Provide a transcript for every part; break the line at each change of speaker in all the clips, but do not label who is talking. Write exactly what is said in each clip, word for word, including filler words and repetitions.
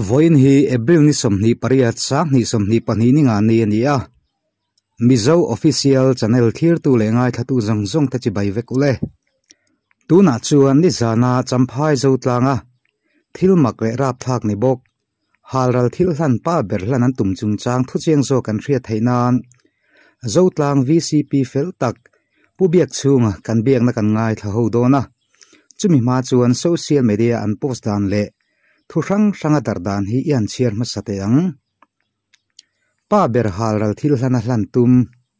voin hi April ni somni pariat sang ni somni pani ni nga ni ania Mizo Official Channel thir tu le ngai thatu zong zong ta chi bai vek ule tu na chuan ni zana Champhai Zotlang thil mak le rap thak ni bok halral thil hlan pa ber hlan an tum chungchang thu chiang zo kan thria thainan Zotlang V C P fel tak pu biak chunga kan biak na kan ngai tha ho dona chumi ma chuan social media an post dan le thu rang ranga dardan hi ian chiar ma sateang pa ber halral thil hlan hlan tum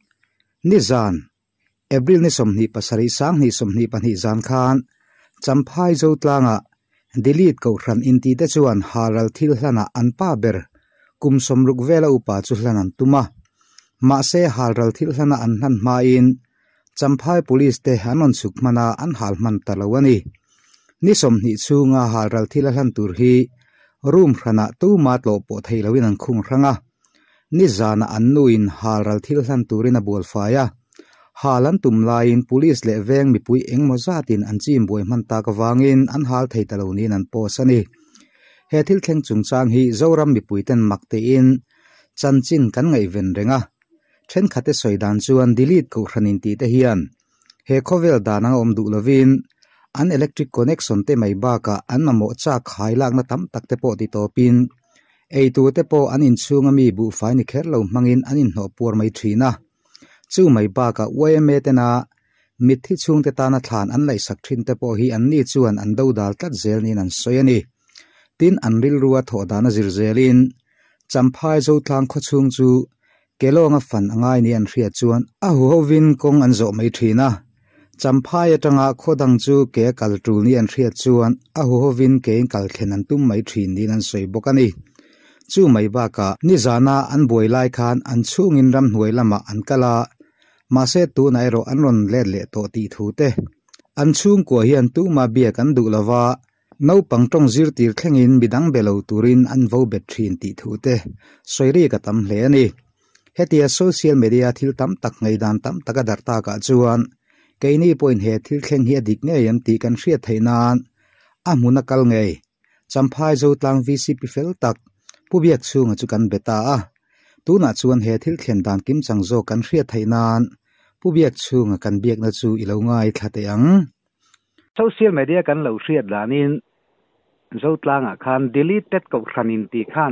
ni zan April ni somni pasari sang ni somni pani zan khan Champhai Zotlanga delete ko ran inti te chuan halral thil hlana an pa ber kum somruk vela upa chu hlanan tuma ma se halral thil hlana an hlan ma in Champhai police te hanon sukmana an halman talawani ni somni chunga halral thil hlan tur hi room rana tu matlo po theilawin an khung ranga ni zana annuin halral thil hlan turin a bolfaya halan tumlain police le veng mipui engmo zatin an chim boi man ta ka wangin an hal theitalonin an posani he thil thleng chungchang hi zoram mipuiten makte in chanchin kan ngai ven renga then khate soidan chuan delete ko hranin ti te hian he khovel danang om du lovin an electric connection te mai ba ka an mamo cha khai lak na tam tak te po ti topin ei tu te po an in chunga mi bu fai ni kherlo mangin an in no por mai thina chu mai ba ka weme te na mithi chung te ta na thlan an lai sak thin te po hi an ni chuan an do dal tat zel nin an soyani tin an ril ruwa tho dana zirzelin Champhai Zotlang kho chung chu kelonga fan angai ni an hriat chuan a hovin kong an zo mai thina Champhai atanga khodang chu ke kaltul ni an hriat chuan a hovin ke kal thlen an tum mai thin din an soi bokani chu mai ba ka ni zana an boi lai khan an chungin ram hnuai lama an kala ma se tu nai ro an ron le le to ti thu te an chung ko hian tu ma bia kan du lova no pangtong zir tir thlengin bidang belo turin an vo bet thin ti thu te soiri ka tam hle ani hetia social media thil tam tak ngaihdan tam taka darta ka chuan keini point he thil thleng hi adik ne yam ti kan hriat thainan a hmuna kal ngei Champhai Zotlang V C P fel tak pubiak chunga chu kan beta a tuna chuan he thil thlen dan kimchang zo kan hriat thainan pubiak chunga kan biak na chu ilo ngai thlateyang social media kan lo hriat danin Zotlang a khan deleted ko hranin ti khan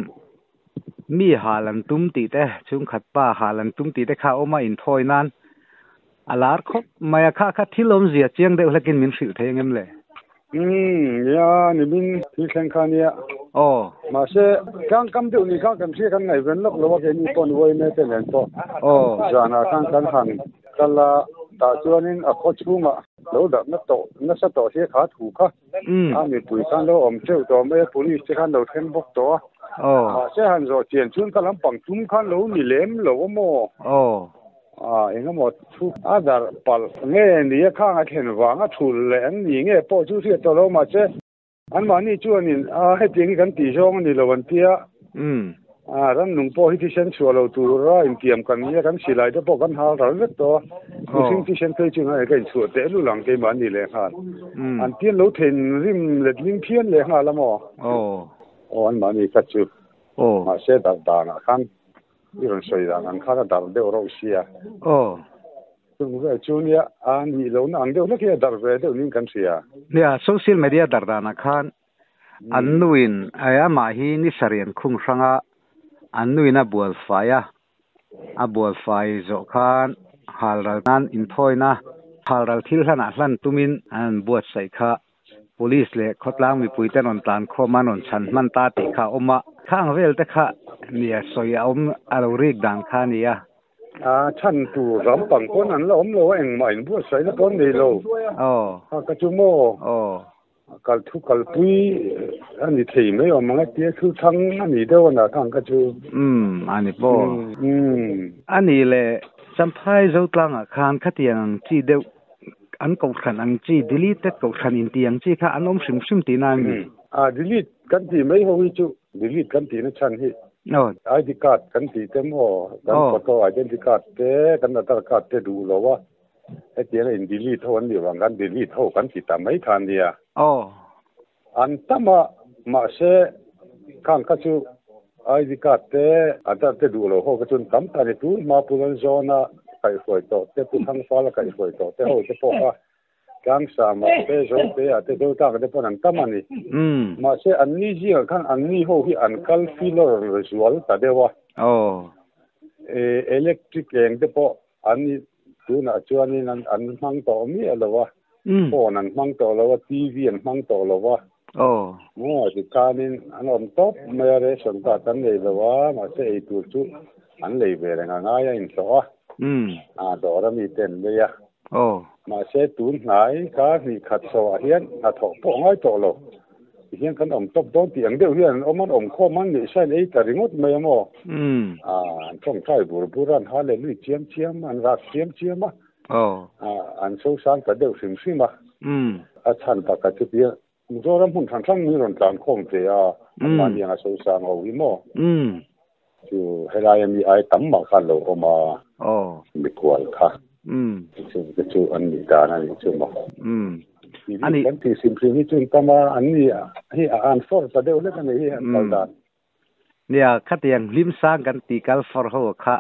mi halan tum ti te chung khat pa halan tum ti te kha oma in thoinan alar khop maya kha kha thil awmzia chiang de hlakin min hril thengem le
Hmm, ya, ni bin thil theng khan ya
oh
ma se kang kam de ni kang kam se kan ngai ven lok lo ke ni pon woi me te len to
oh
jana kang kan han kala ta chuanin a kho chunga lo da na to na sa to se kha thu kha a mi pui kan lo om cheu to me police che kan lo then bok to
oh
ma se han zo chen chun ka lam pang tum khan lo ni lem lo mo
oh
à anh em một chút à dar pal nghe ni kha nga then wa nga thul le an ni nge po chu se to lo ma che an ma ni chu ni a he ting kan ti jong ni lo wan tia
um
à ran nung po hi ti sen chu lo tu ra in tiam kan ni kan silai de po kan hal ra le to ku sing ti sen pe chu nga ke chu te lu lang ke ma ni le khan an tien lo then rim le ling phian le nga la mo
oh
oh an ma ni ka chu
oh
ma se da da na khan iron soida an kha da de ro sia
oh
chung ve chunia an ni lo na ang de na ke dar ve de nin kan sia
ya social media dardana khan annuin aya ma hi ni sarian khung ranga annuina bual faya a bual fai zo khan halral nan in thoina halral thil hlana hlan tumin an buat sai kha police le khotlang mi puiten on tlan kho manon chan man ta ti kha oma khang vel te kha nia soya om alo rik dan kha nia
à chan tu ram pang kon an lo om lo eng mai bu sai na kon nei lo
oh
ha ka chu mo
oh
kal thu kal pui ani thei mai o manga tie thu thang ani de na kang ka chu
um ani po
um
ani le Champhai Zotlang a khan khatiang chi de an ko khan ang chi deleted ko khan in tiang chi kha anom sim sim ti na mi
à delete kan ti mai ho hi chu delete kan ti na chan hi
no
I D card kan ti te mo kan photo identity card te kan aadhaar card te du lo wa e ti na in delete ho an ni wang kan delete ho kan ti ta mai than dia
oh
an tama ma se ข้างก็ชูไอ้ดิกาเตอาจจะเตดูโลโหก็จุนตั้มตานี่ตูมาปูนโซน่ะไก่ฝอยโตเตปูทั้งฟ้าละไก่ฝอยโตเตโหเตปอกกางสามเตโซเตอาเตดูตาก็เตปนันตั้มมันนี่อืมมาเสอันนี้จีกันอันนี้โหที่อันคัลฟิลเลอร์วิชวลตาเดวะโอ้เอเอเล็กทริกเองเตปออันนี้ตูน่ะจวนนี่นั่นอันมังโตมีอะไรวะโอ้นั่นมังโตแล้วว่าทีวีอันมังโตแล้ววะโอ้โหที่การนี้อันอมท็อปเมื่อไรส่วนต่างเลยแล้วว่ามาเสียอีตัวจุอันเลยเวรง่ายๆอินสออืมอ่าดอร์มีเต็นเลยอ่ะโอ้มาเสียตุนไหนการนี่ขัดสวะเฮียนขัดถกพวกง่ายโตโลเฮียนกันอมท็อปโดนเตียงเดียวเฮียนอมันอมข้อมันนี่ใช่เลยแต่ริงดไม่หมออืมอ่าช่องใช้บุรบุรันฮาเลลุยเจียมเจียมอันรักเจียมเจียมอ่ะโอ้อ่าอันโซซานแต่เดียวสิมสิมาอืมอาจารย์ปากกาจุดเดียวzoram hun thang thang ni ron tlan khom te a ma ni nga so sa ngo wi mo um chu helai mi ai tam ma khan lo oma oh mi kwal kha um chu chu an ni da na ni chu mo um ani kan ti simply ni chu tama an ni hi an for ta de le kan hi an da nia khatiang lim sang kan ti kal for ho kha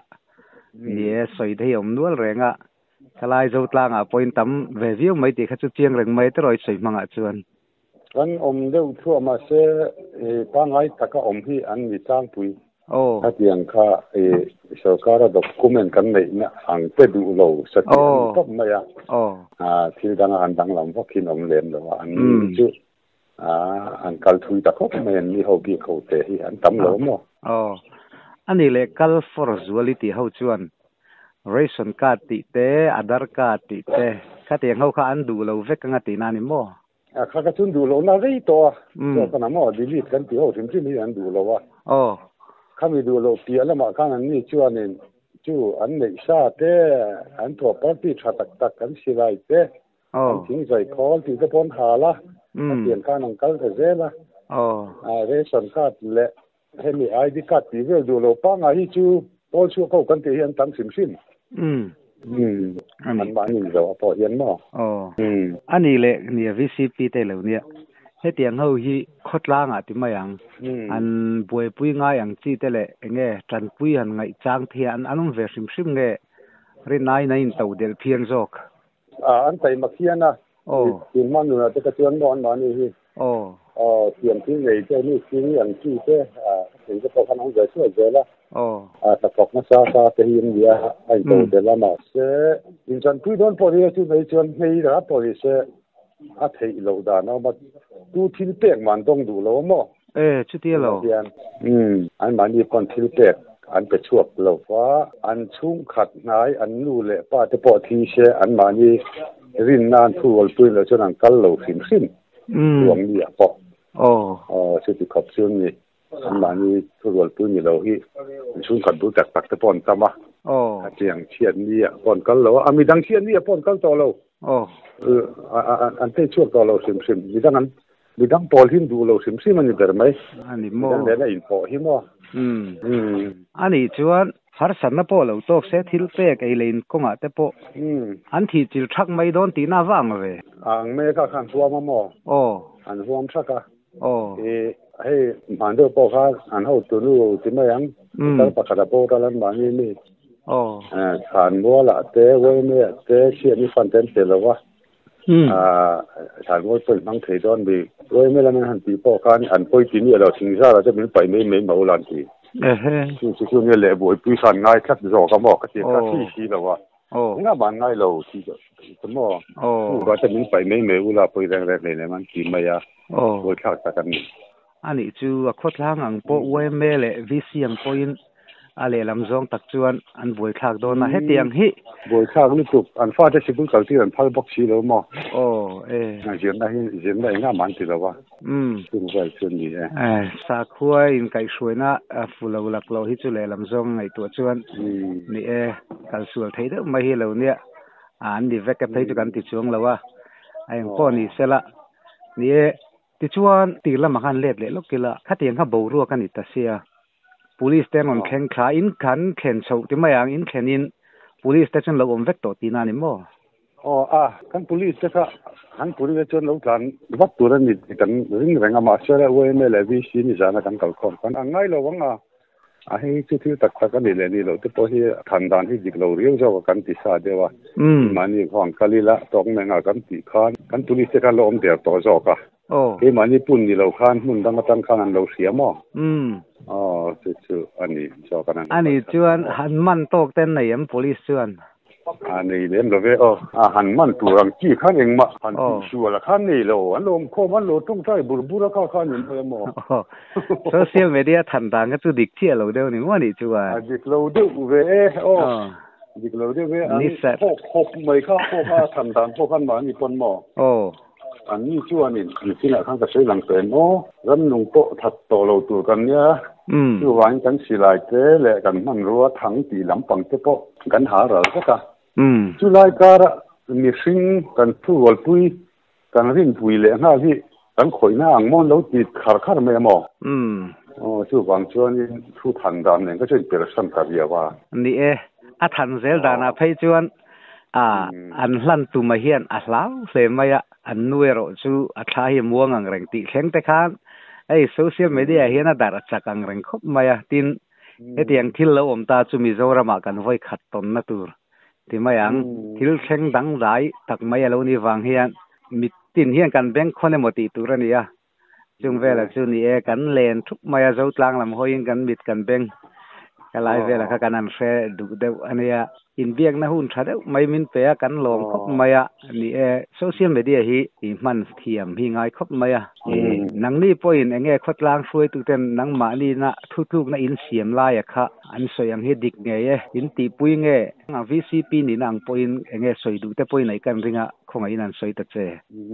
ni soi thei om nual renga Champhai Zotlang a point tam ve view mai ti kha chu chiang reng mai te roi soi manga chuanกันอมเดือดทั่วมาเสียป้าไงตะก็อมที่อันมีจ้างปุยโอ้ถ้าเพียงค่าเอสการะดอกคุมเงินกันเลยเนี่ยหังไปดูเราสติก็ไม่อะโอ้อ่าที่ดังอันดังหลังพวกกินอมเล่นเลยว่าอันนี้จุอ่าอันกัลทุยตะก็ไม่เห็นมีเขาบีเขาเตะอันตั้มหลงมั้งโอ้อันนี้เลยกัลฟอร์จูลิตี้เขาชวนเรชั่นการ์ดติเตะอาดาร์การ์ดติเตะถ้าเตียงเขาเขาอันดูเราเวกกันตีนานิมั้งอ่าข้าก็จุนดูโลน่ารีตัวตัวขนาดมั่วดีลิทกันที่โอ้ถึงที่มีอันดูโลวะโอ้ข้ามีดูโลเปียแล้วมาข้างอันนี้ชั่วเนี่ยชั่วอันนี้ชาเตอันตัวปาร์ตี้ชาตักตักกันสิไรเตอันทิ้งใจคอลที่จะพ้นหาละเปลี่ยนข้างนังกัลก็เจละโอ้อ่าเรชั่นการ์ดเละให้มีไอดีการ์ดที่เวลดูโลป้างไอ้ชั่วโอ้ชั่วเขากันที่เห็นตั้งสิมสิมอืมอืมอันบ้านนี่เราพอเห็นมั้งอ๋ออืมอันนี้แหละเนี่ย วี ซี พี แต่แล้วเนี่ยให้เตียงเฮาฮีคดล้างอ่ะที่มาอย่างอันป่วยปุ้ยง่ายอย่างจี้แต่แหละเงี้ยจันปุ้ยหันไงจางเทียนอันนั้นเวสิมซิมเงี้ยเรียนนายในเต่าเดลเพียงจอกอ่าอันไต่มาเขียนนะโอ้ทีมมันอยู่นะจะกระเทือนนอนมานี่ฮีโอ้อ๋อเตรียมที่ไหนเจ้านี่ที่อย่างจี้เจ้อ่าถึงจะพอขนาดจะช่วยเจอละโอ้อ่าตะกอกมาซาซาเทียนเดียไอ้ตัวเดลมาเสอินจันปุ้ยโดนพอดีที่ไปชวนให้รับพอดีเสอาเทโลดานะมาดูทิลเปกมันต้องดูแล้วมั้งเออชุดเดียวเราอืมอันมันมีคนทิลเปกอันไปชวบเราว่าอันชุ่มขัดนายอันนู่เลยป้าจะปอทีเชอันมันมีรินนานทูวลปุ้ยเราจะนั่งกัลโลฟิมซิมหลวงนี่อ่ะปอโอ้อ๋อชุดที่ขับซึ่งนี่อันมันมีทูวลปุ้ยนี่เราที่ชุ่มขัดดูจากตักตะปอนตามะโอ้เจียงเชียนนี่อ่ะปอนกัลโลอ่ะมีดังเชียนนี่อ่ะปอนกัลโตเราโอ้เอออันอันที่ช่วงต่อเราซิมซิมมีดังนั้นมีดังพอหินดูเราซิมซิมมันอยู่แต่ไหมอันนี้มั่วดังนั้นอินพอหิมมั่วอืมอืมอันนี้ชวนฮาร์สันนะพอเราโตเสียทิลเปกไอเลนก็งาแต่พออืมอันที่จิลชักไม่โดนตีน่าว่างเลยอ่างเมฆขันหัวมั่วมั่วโอ้อันหัวมชักอ่ะโอ้เอให้มันเดือพอข้าอันเขาตัวนู้ที่ไม่ยังแต่ปากกระโปรงแล้วมันนี่นี่โอ้อ่าขันบัวละเตะไว้เนี่ยเตะเชียนี่ฟันเต็มเสร็จแล้ววะอ่าฉันว่าเป็นบางทีตอนบีโอ้ยไม่ละมันหันตีปอกการหันไปที่นี่เราทิ้งซะเราจะเป็นไปไม่ไม่มาอุลันทีเออช่วงช่วงนี้แหละบ่อยปีสันง่ายคัดรอก็บอกก็เสียค่าที่ที่แล้วว่าโอ้ง่ายบ้านง่ายเราที่จะสมมติโอ้ก็จะเป็นไปไม่ไม่อุลันไปแรงๆเลยเนี่ยมันกินไม่ยาโอ้โดยเข้าใจกันอันนี้จู่โคตรล่างอังโปไว้แม่เลยวิเศษพอยน์อะไรลำซองตักจวนอันบวยขากโดนนะให้เตียงฮิบวยขากนี่ถูกอันฟ้าจะสิบุกเขาที่อันพัลบ็อกซี่แล้วมั้งโอ้เอ๋เจียนได้เจียนได้ง่ายมันติดแล้ววะอืมถึงไปชวนดีเอ๋สาคุยอินไก่สวยนะฟูเราหลักเราฮิจุเลยลำซองไอตัวจวนนี่เอ๋การสวดไทยเด้อไม่เห็นเราเนี่ยอันดีเวกกับไทยจุกันติดช่วงแล้ววะไอ้พ่อนี่เสร็จละนี่ติดชวนตีละมากันเล็ดเลยลูกกิละข้าเตียงข้าบูรัวกันอิตาเซียpolice station on ken kha in kan ken chho ti ma yang in ken in police station lo om vek to ti na ni mo oh ah kan police ka kan police chon lo kan wat turan ni kan ring renga ma sera we me le vi si ni jana kan kal kon kan angai lo wanga a hei chu thil tak tak ani le ni lo te po hi than dan hi dik lo riu zo kan ti sa dewa
um
mani khong kalila tong menga kan ti khan kan police ka lom der to zo ka
oh
ke mani pun ni lo khan mun dang tang khan an lo sia mo
um
oh chu chu ani zo kan
ani chuan han man tok ten nei am police chuan
ani lem lo ve o a han man turang chi khan eng ma han su la khan nei lo an lom kho man lo tung tai bur bur ka khan ni mo
social media than dang ka chu dik chia lo deu ni mo ni chuan
a dik lo deu ve o dik lo deu ve an kho kho mai kha kho kha than dan kho khan ma ni pon mo
oh
an ni chuan ni ni sila khan ka sei lang pe no ram nung po that to lo tur kan ya
um
chu wan kan silai te le kan man ruwa thang ti lam pang te po kan ha ra ka
um
July kara mi sing kan thu wal pui kan rin pui le nga hi kan khoi na ang mon lo ti khar khar me mo
um
oh chu wang chuan in thu than dan ne ka chen per san ka bia wa
ni e a than zel dana phei chuan a an hlan tu ma hian a hlau hle maya an nuero chu a tha hi muang ang reng ti thleng te khan ei social media hian a dar chak ang reng khop maya tin etiang thil lo om ta chu mi zoram a kan voi khat ton na tur ti mayang thil thleng dang dai tak mai alo ni wang hian mi tin hian kan bank khone moti turania chung vela chu ni e kan len thup maya Zotlang lam hoin kan mit kan bank kalai vela ka kanan fe du deu ania in biak na hun thadeu mai min pe kan lom khop maya ni e social media hi i man thiam hi ngai khop maya e nang ni point enge khotlang frui tu ten nang ma ni na thu thu na in siam la ya kha an soyang hi dik nge e in ti pui nge nga V C P ni nang point enge soi du te point nai kan ringa khongai nan soi ta che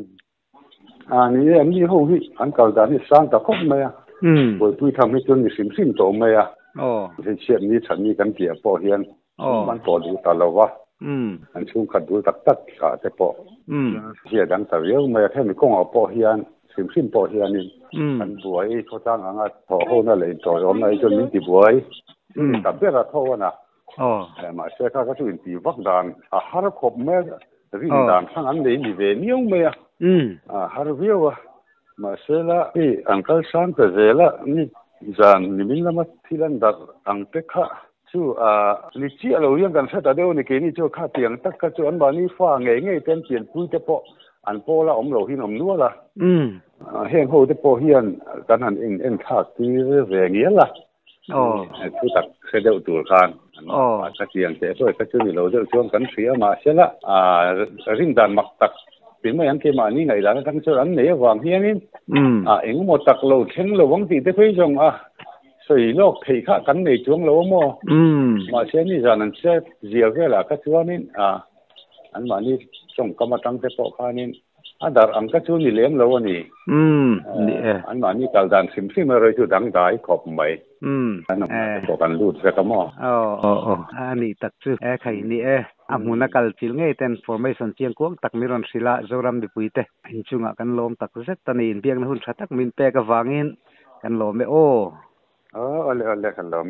a ni em ni ho hi an kal da ni sang ta khop maya
um
poi pui tham hi chon ni sim sim to maya
oh
he chet ni chan ni kan kia po hian
oh
man po du ta lova
um
an chung khat du tak tak ka te po
um
hia dang ta riu maya the mi kong a po hian sim sim po hian ni
um
an buai tho tang anga tho ho na le to om na chon min ti buai
um
ta be ra tho na
oh
ma se ka ka chu in ti vak dan a har khop me rin dan sang an nei ni ve niu me
um
a har viwa ma se la e uncle sang ta zela ni zan ni min lama thilan dar ang pe kha chu a li chi alo yang kan sa ta deu ni ke ni chu kha tiang tak ka chu an ba ni fa nge nge ten tian pui te po an po la om lo hin om nu la
um
heng ho te po hian kan han eng eng thak ti ve nge la
oh
chu tak se deu tur khan
oh
ka tiang te so ka chu ni lo deu chuan kan thria ma se la a ring dan mak tak tin mai an ke ma ni ngai dan kan chu an nei wang hianin
um
a eng mo tak lo theng lo wang ti te phei jong a soi lok thei kha kan nei chuang lo mo
um
ma se ni zan an se zia vela ka chuanin a an ma ni chong kama tang te po khanin a dar ang ka chu ni lem lo ani
um ni e
an ma ni kal dan sim sim roi chu dang dai khop mai
um
an ko kan lut se ka mo
oh oh oh ani tak chu e khai ni e amuna kal chil nge ten formation chiang kuang tak miron sila zoram mipuite in chunga kan lom tak zet tani in biang na hun thatak min pe ka wangin kan lom me o
oh ole ole kan lom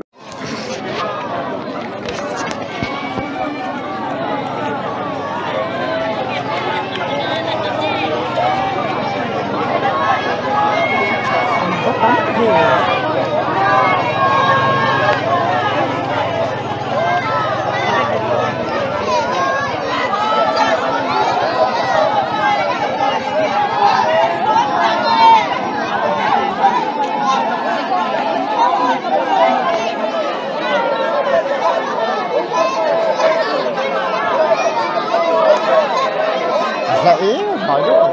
là ý hỏi đó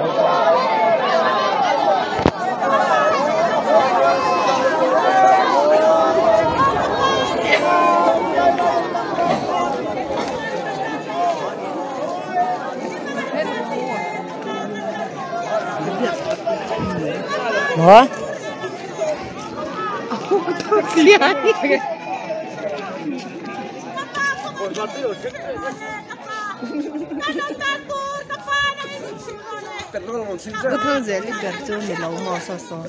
hả?
Cái thằng dễ đi gặp cho mình lâu mò so so.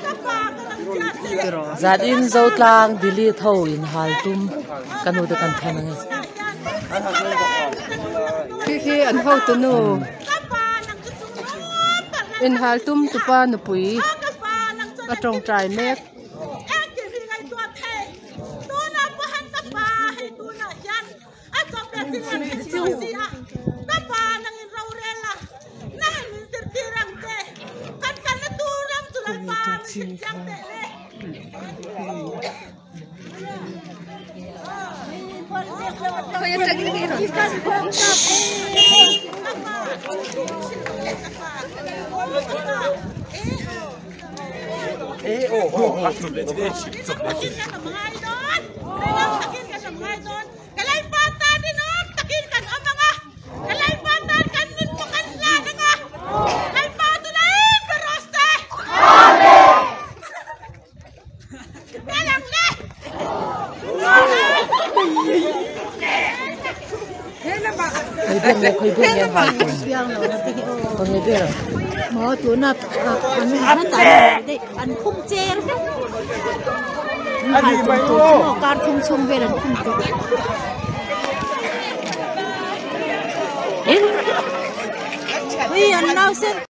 Giặt in Zotlang Delhi thâu in hal tum, canu de can thằng này. khi khi ăn hau tu nu in hal tum tu pa nu pui a trong trai mek
Eh, oh, oh, oh.
khơi bên em vào còn người kia mở chỗ nào ăn ăn tại đây ăn không che ăn gì vậy ô can không xung về là không được ê ăn nào xem